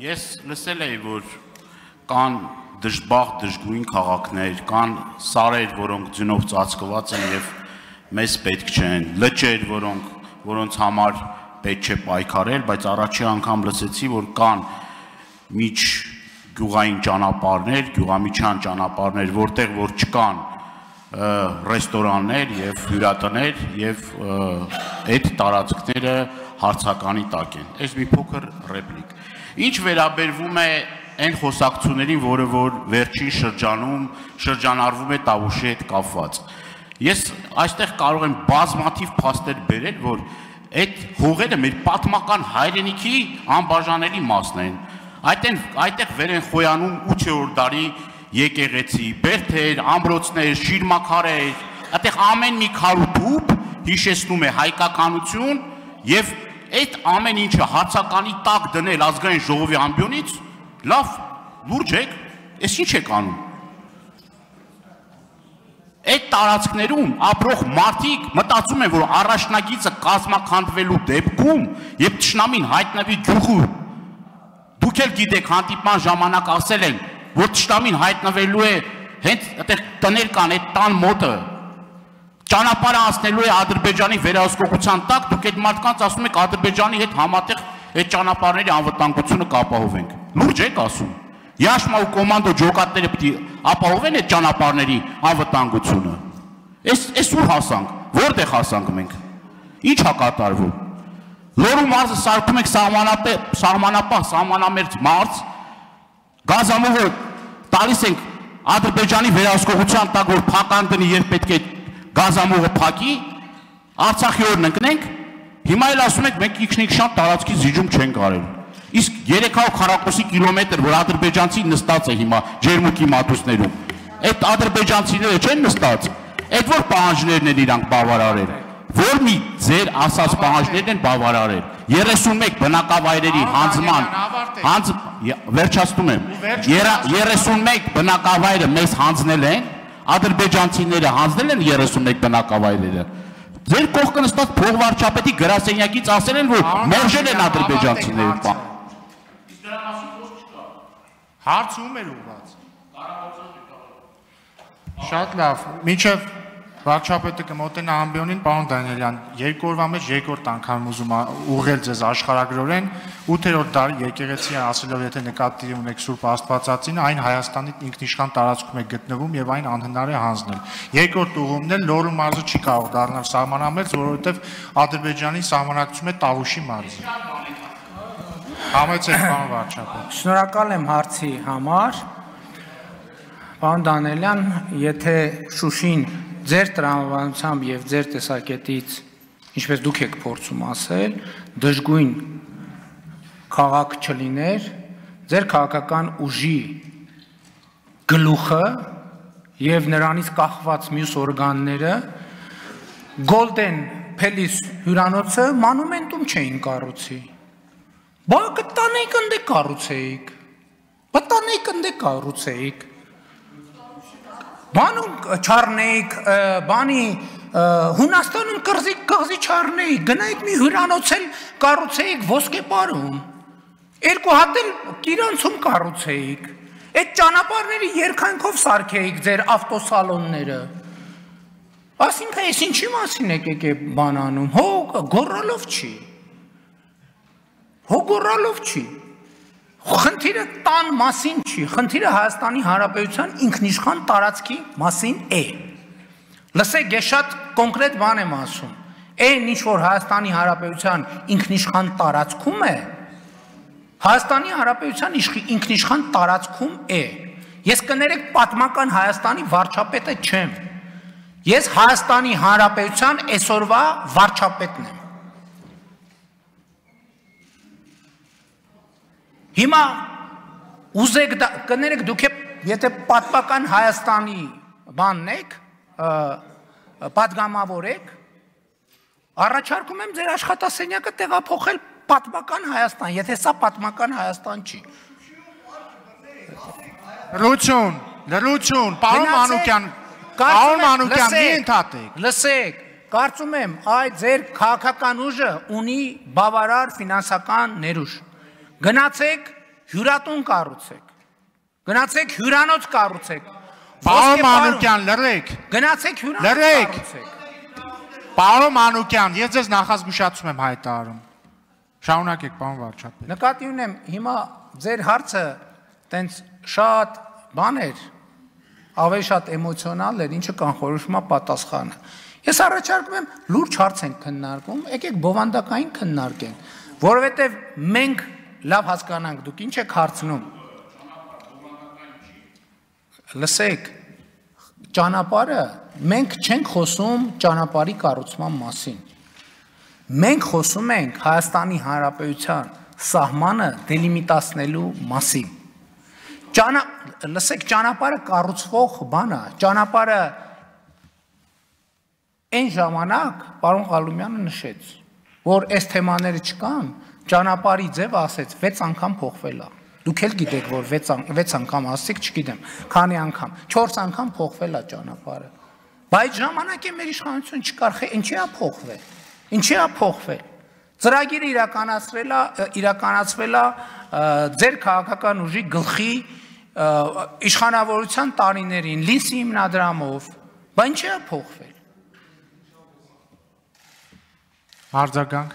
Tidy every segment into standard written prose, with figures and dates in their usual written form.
Ես լսել էի, որ կան դժբախտ դժգույն քաղաքներ, կան սարեր, որոնք ձյունով ծածկված են եւ մեզ պետք չեն, լճեր, որոնց համար պետք չէ պայքարել, բայց առաջի անգամ լսեցի, որ կան միջ գյուղային ճանապարհներ, գյուղամիջյան ճանապարհներ, որտեղ որ չկան ռեստորաններ եւ հյուրատներ եւ այդ տարածքները հարցականի տակ են։ Այս մի փոքր ռեպլիկ։ Ինչ վերաբերվում է այն խոսակցություններին, որը որ վերջին շրջանում շրջանառվում է Տավուշի հետ կապված։ Ես այստեղ կարող եմ բազմաթիվ փաստեր բերել, որ այդ հողերը մեր պատմական հայրենիքի անբաժանելի մասն են։ Այդտեղ վեր են խոյանում 8-րդ դարի եկեղեցի, բերդեր, ամրոցներ, շիրմաքարեր, այդտեղ ամեն մի քարուփուփ հիշեցնում է հայկականություն եւ այդ ամեն ինչը հարցականի տակ դնել ազգային ժողովի ամբիոնից, լավ, լուրջ եք, այս ինչ եք անում։ Այդ տարածքներում ապրող մարդիկ մտածում են, որ առաջնագիծը կազմաքանդվելու դեպքում եւ թշնամին հայտնվի գյուղում, դուք էլ գիտեք հանդիպման ժամանակ ասել են, որ թշնամին հայտնվելու է հենց այդտեղ տներ կան այդ տան մոտը, ճանապարհը անցնելու է Ադրբեջանի վերահսկողության տակ, դուք այդ մարդկանց ասում եք Ադրբեջանի հետ համատեղ այդ ճանապարհների անվտանգությունը կապահովենք։ Լուրջ եք ասում։ Յաշմա ու կոմանդո ջոկատները պետք է ապահովեն այդ ճանապարհների անվտանգությունը։ Այս ուր հասանք, որտեղ հասանք մենք։ Ինչ է կատարվում։ Լոռու մարզը սարքում եք սահմանապահ, սահմանամերձ մարզ, գազամուղը տալիս ենք Ադրբեջանի վերահսկողության տակ, որ փական դնի, երբ պետք է գազամուղը փակի, Արցախի օրն ընկնենք, հիմա էլ ասում եք մենք ինքնիշխան տարածքի զիջում չենք արել։ Իսկ 340 կիլոմետր, որ ադրբեջանցի նստած է հիմա ջերմուկի մատուցներում, այդ ադրբեջանցիները չեն նստած, այդ որ պահանջներն են իրանք բավարարել, որ մի ձեր ասած պահանջներն են բավարարել, 31 բնակավայրերի հանձնման, վերջացնում եմ, 31 բնակավայրը մեզ հանձնել են, ադրբեջանցիները հանձնել են 31 բնակավայրերը, ձեր կողքը նստած փողվարչապետի գրասենյակից ասել են, որ մերժել են ադրբեջանցիները։ Հարց ում էր ուղղված։ Շատ լավ, մինչև վարչապետը կմոտենա ամբիոնին, պարոն Դանիելյան, երկու օրվա մեջ երկրորդ անգամ ուզում ուղղել ձեզ աշխարհագրորեն, 8-րդ դարի եկեղեցի ասելով, եթե նկատի ունեք Սուրբ Աստվածածին, այն Հայաստանի ինքնիշխան տարածքում է գտնվում եւ այն անհնար է հանձնել։ Երկրորդ ուղումն էլ Լոռու մարզը չի կարող դառնալ սահմանամերձ, որովհետեւ Ադրբեջանի սահմանակցում է Տավուշի մարզը։ Համեցեք, պարոն վարչապետ։ Շնորհակալ եմ հարցի համար։ Պարոն Դանիելյան, եթե Շուշին ձեր տրամաբանությամբ եւ ձեր տեսակետից, ինչպես դուք եք փորձում ասել, դժգույն քաղաք չլիներ, ձեր քաղաքական ուժի գլուխը եւ նրանից կախված մյուս օրգանները Golden Palace հյուրանոցը մանումենտում չէին կառուցի։ Բա կտանեիք ընդ կառուցեիք։ Պատանեիք ընդ կառուցեիք։ Բանում չառնեիք, բանի Հունաստանում կղզի չառնեիք, գնայիք մի հյուրանոց էլ կառուցեիք Ոսկեպարում, երկու հատ էլ Կիրանցում կառուցեիք, այդ ճանապարհների երկայնքով սարքեիք ձեր ավտոսալոնները, ասինքն ես ինչի մասին եք բանանում, հո գոռալով չի, խնդիրը տան մասին չի, խնդիրը Հայաստանի Հանրապետության ինքնիշխան տարածքի մասին է։ Լսեք, ես շատ կոնկրետ բան եմ ասում։ Այն ինչ որ Հայաստանի Հանրապետության ինքնիշխան տարածքում է, Հայաստանի Հանրապետության ինքնիշխան տարածքում է։ Ես կներեք պատմական Հայաստանի վարչապետը չեմ։ Ես Հայաստանի Հանրապետության այսօրվա վարչապետն եմ։ Հիմա ուզեք կներեք դուք եթե պատմական Հայաստանի բանն եք, պատգամավոր եք, առաջարկում եմ ձեր աշխատասենյակը տեղափոխել պատմական Հայաստան, եթե սա պատմական Հայաստան չի։ Լրություն, պարոն Մանուկյան, մի ընդհատեք։ Լսեք, կարծում եմ այդ ձեր քաղաքական ուժը ունի բավարար ֆինանսական ներուժ։ Գնացեք հյուրատուն կառուցեք։ Գնացեք հյուրանոց կառուցեք։ Պարոն Մանուկյան, լռեք։ Գնացեք հյուրանոց Լռեք։ կառուցեք։ Պարոն Մանուկյան, ես ձեզ նախազգուշացում եմ հայտարարում։ Շարունակեք, պարոն վարչապետ։ Նկատի ունեմ, հիմա ձեր հարցը տենց շատ բաներ, ավելի շատ էմոցիոնալ էր, ինչը կանխորոշում է պատասխանը։ Ես առաջարկում եմ լուրջ հարց ենք քննարկում, եկեք բովանդակային քննարկենք, որովհետև մենք լավ հասկանանք, դուք ինչ եք հարցնում։ Լսեք, ճանապարհը մենք չենք խոսում ճանապարհի կառուցման մասին։ Մենք խոսում ենք Հայաստանի Հանրապետության սահմանը դելիմիտացնելու մասին։ Լսեք, ճանապարհը կառուցվող բան է, ճանապարհը այն ժամանակ պարոն Ղալումյանը նշեց, որ այս թեմաները չկան, ճանապարհի ձևը ասեց 6 անգամ փոխվել է։ Դուք էլ գիտեք, որ 6 անգամ ասիկ, չգիտեմ, քանի անգամ, 4 անգամ փոխվել է ճանապարհը։ Բայց ժամանակ է մեր իշխանություն չկար, ինչի է փոխվել։ Ինչի է փոխվել։ Ծրագիրը իրականացվել է ձեր քաղաքական ուժի գլխի իշխանավորության տարիներին, լիսի հիմնադրամով, բայց ինչի է փոխվել։ Արձագանք։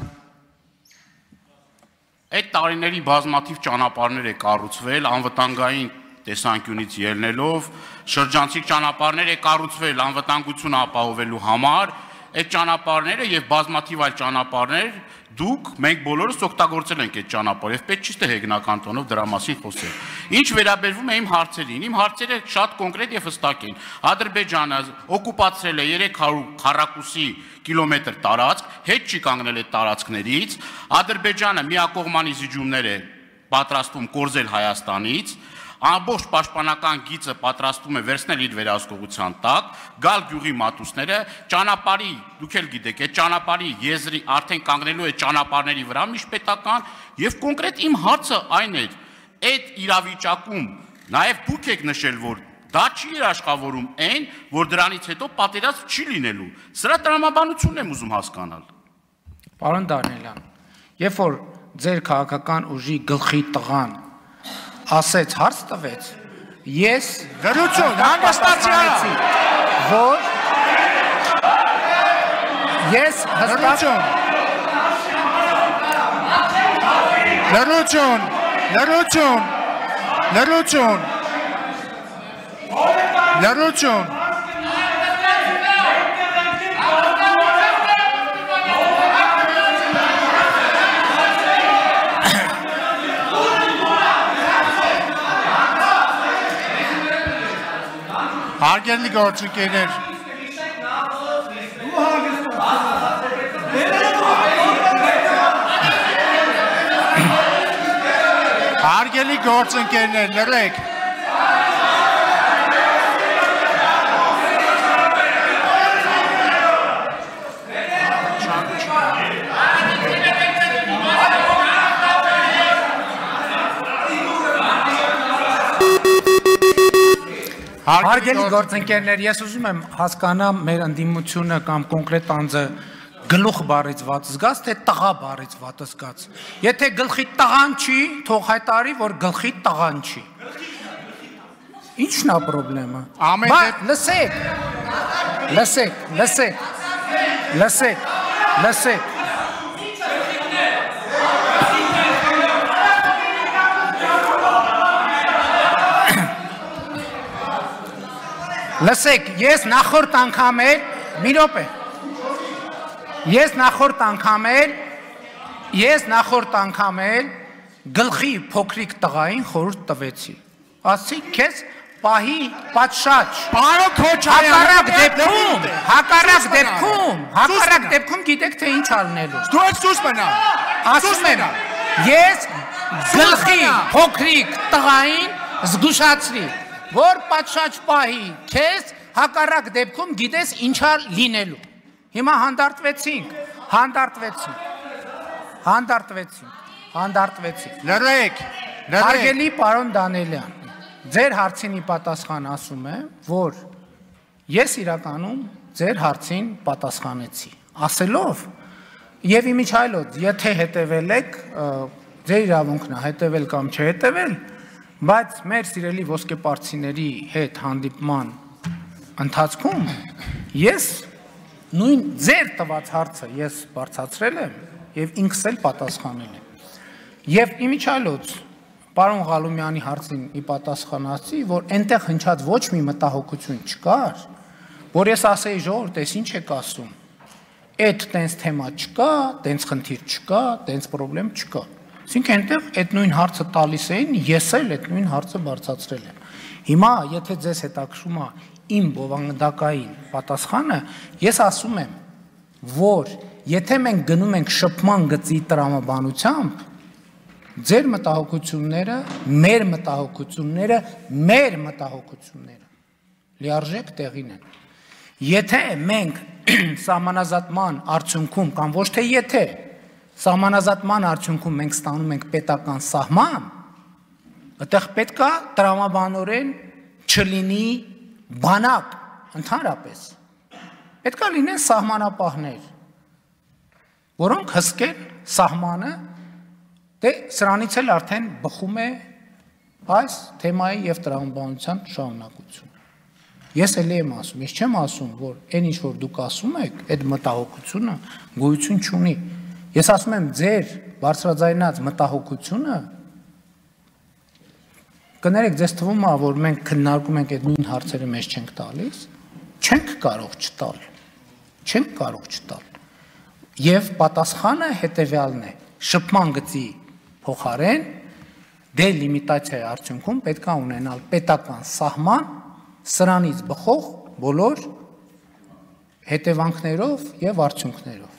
Այդ տարիների բազմաթիվ ճանապարհներ է կառուցվել անվտանգային տեսանկյունից ելնելով, շրջանցիկ ճանապարհներ է կառուցվել անվտանգություն ապահովելու համար, այդ ճանապարհները եւ բազմաթիվ այլ ճանապարհներ դուք մենք բոլորս օգտագործել ենք այդ ճանապարհը եւ պետք չի թե հեգնական տոնով դրա մասին խոսել։ Ինչ վերաբերվում է իմ հարցերին, իմ հարցերը շատ կոնկրետ եւ հստակ են։ Ադրբեջանը օկուպացրել է 300 քառակուսի կիլոմետր տարածք, հետ չի կանգնել այդ տարածքներից։ Ադրբեջանը միակողմանի զիջումներ է պատրաստում կորզել Հայաստանից, ամբողջ պաշտպանական գիծը պատրաստում է վերցնել իր վերահսկողության տակ, գալ գյուղի մատուցները, ճանապարհի, դուք էլ գիտեք, այդ ճանապարհի եզրի արդեն կանգնելու է ճանապարհների վրա միջպետական եւ կոնկրետ իմ հարցը այն է, այդ իրավիճակում նաեւ դուք եք նշել, որ դա չի երաշխավորում այն, որ դրանից հետո պատերազմ չի լինելու։ Սրա տրամաբանությունն եմ ուզում հասկանալ։ Պարոն Դանիելյան, երբ որ ձեր քաղաքական ուժի գլխի տղան ասեց հարց տվեց, ես լրություն, հանգստացի, որ ես հստակ լրություն Հարգելի գործընկերներ, հարգելի գործընկերներ, լռեք։ Հարգելի գործընկերներ, ես ուզում եմ հասկանամ մեր ընդդիմությունը կամ կոնկրետ անձը գլուխ բառից ված զգաց, թե տղա բառից ված զգաց։ Եթե գլխի տղան չի, թող հայտարարի, որ գլխի տղան չի։ Ինչն է խնդրեմը։ Լսեք։ Լսեք, ես նախորդ անգամ էլ, մի րոպե, ես նախորդ անգամ էլ գլխի փոքրիկ տղային խորհուրդ տվեցի, ասի քեզ պահի պատշաճ, հակառակ դեպքում գիտեք թե ինչ ալնելու, դու եք սուս մնա, ասում եմ, ես գլխի փոքրիկ տղային զգուշացրի, որ պատշաճ պահի, քեզ հակառակ դեպքում գիտես ինչա լինելու։ Հիմա հանդարտվեցինք։ Լռեք։ Հարգելի պարոն Դանիելյան, ձեր հարցին պատասխան ասում է, որ ես իրականում ձեր հարցին պատասխանեցի։ Ասելով, եւ իմիջայլոց, եթե հետևել եք ձեր իրավունքն է հետևել կամ չհետևել, բայց մեր սիրելի ոսկեպարծիների հետ հանդիպման ընթացքում ես նույն ձեր տված հարցը ես բարձրացրել եմ եւ ինքս էլ պատասխանել եմ։ Եվ իմիջիայլոց պարոն Ղալումյանի հարցին ի պատասխանացի, որ այնտեղ հնչած ոչ մի մտահոգություն չկար, որ ես ասեի ժողովուրդ, ես ինչ եք ասում։ Այդ տենց թեմա չկա, տենց խնդիր չկա, տենց խնդրեմ չկա։ Այսինքն այնտեղ այդ նույն հարցը տալիս էին, ես էլ այդ նույն հարցը բարձրացրել եմ։ Հիմա, եթե ձեզ հետաքրքրում է իմ բովանդակային պատասխանը, ես ասում եմ, որ եթե մենք գնում ենք շփման գծի տրամաբանությամբ, ձեր մտահոգությունները, մեր մտահոգությունները լիարժեք տեղին են։ Եթե մենք սահմանազատման արդյունքում կամ ոչ թե եթե սահմանազատման արդյունքում մենք ստանում ենք պետական սահման, այդտեղ պետք է տրամաբանորեն չլինի բանակ ընդհանրապես։ Պետք է լինեն սահմանապահներ, որոնք հսկեն սահմանը, դե սրանից էլ արդեն բխում է այս թեմայի եւ տրամաբանության շարունակությունը։ Ես էլ եմ ասում, ես չեմ ասում, որ այն ինչ որ դուք ասում եք, այդ մտահոգությունը գոյություն չունի։ Ես ասում եմ, ձեր բարձրաձայնած մտահոգությունը կներեք, ձեզ թվում է, որ մենք քննարկում ենք այդ նույն հարցերը մեզ չենք տալիս, չենք կարող չտալ։ Եվ պատասխանը հետևյալն է. շփման գծի փոխարեն դելիմիտացիայի արդյունքում պետք է ունենալ պետական սահման սրանից բխող բոլոր հետևանքներով եւ արդյունքներով։